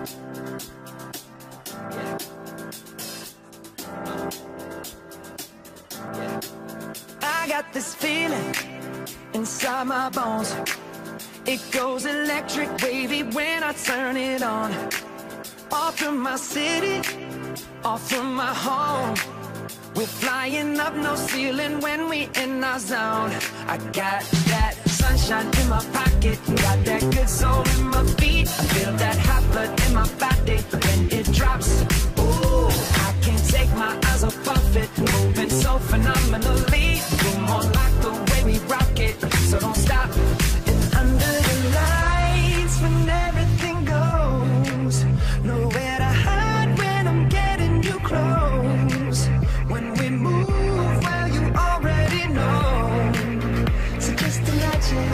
I got this feeling inside my bones. It goes electric wavy when I turn it on. Off from my city, off from my home. We're flying up, no ceiling when we in our zone. I got that sunshine in my pocket, got that good soul in my feet. I feel that hot blood in my body when it drops. Ooh, I can't take my eyes off of it, moving so phenomenally. You're more like the way we rock it, so don't stop. And under the lights, when everything goes, nowhere to hide when I'm getting you close. When we move, well, you already know. So just imagine.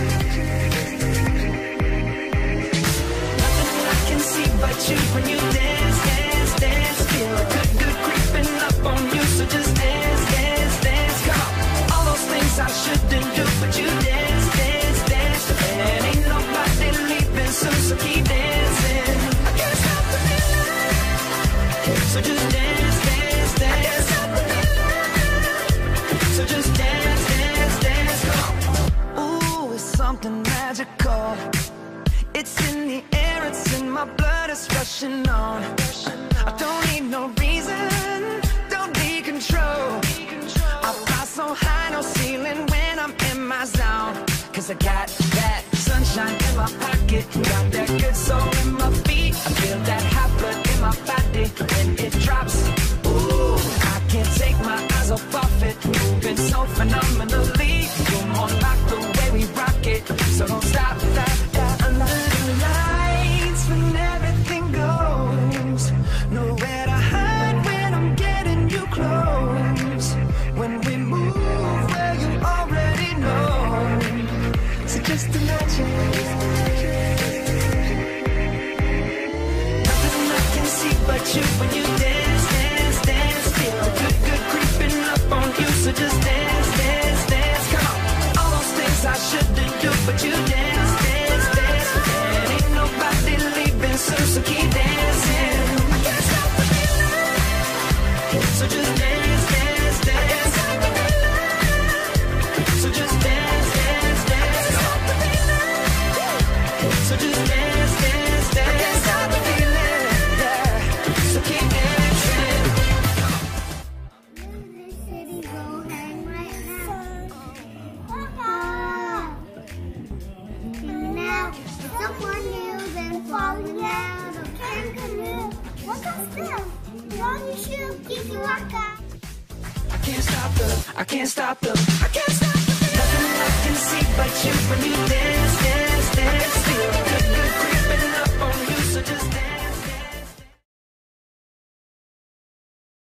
Nothing I can see but you when you dance, dance, dance. Feel a good, good creeping up on you. So just dance, dance, dance. Come on. All those things I shouldn't do, but you dance, dance, dance. And ain't nobody leaving soon, so keep dancing. I can't stop the feeling. So just dance, dance, dance. So just dance, dance, dance, come on. Ooh, it's something magical. It's in the air, it's in my blood, it's rushing on. I don't need no reason, don't need control. I fly so high, no ceiling when I'm in my zone. Cause I got that sunshine in my pocket, got that good soul in my feet. I feel that hot blood in my body when it drops. Ooh, I can't take my eyes off of it, moving so phenomenally. You're more like the way we rock it, so don't stop that. Under the lights when everything goes, nowhere to hide when I'm getting you close. When we move, well, you already know. So just imagine. Nothing I can see but you when you dance, dance, dance. Feel a good, good creeping up on you. So just dance, dance, dance. Come on. All those things I shouldn't do, but you dance, dance, dance. And ain't nobody leaving soon, so keep dancing. I can't stop the feeling. So just dance, dance, dance. So just dance, dance, dance. So just dance, dance, dance. I can't stop the feeling, yeah. So keep dancing. This city go hang right now. And now someone new been falling out of kangaroo. What was this? Long shoe, Kiki Waka. I can't stop the, I can't stop the, I can't stop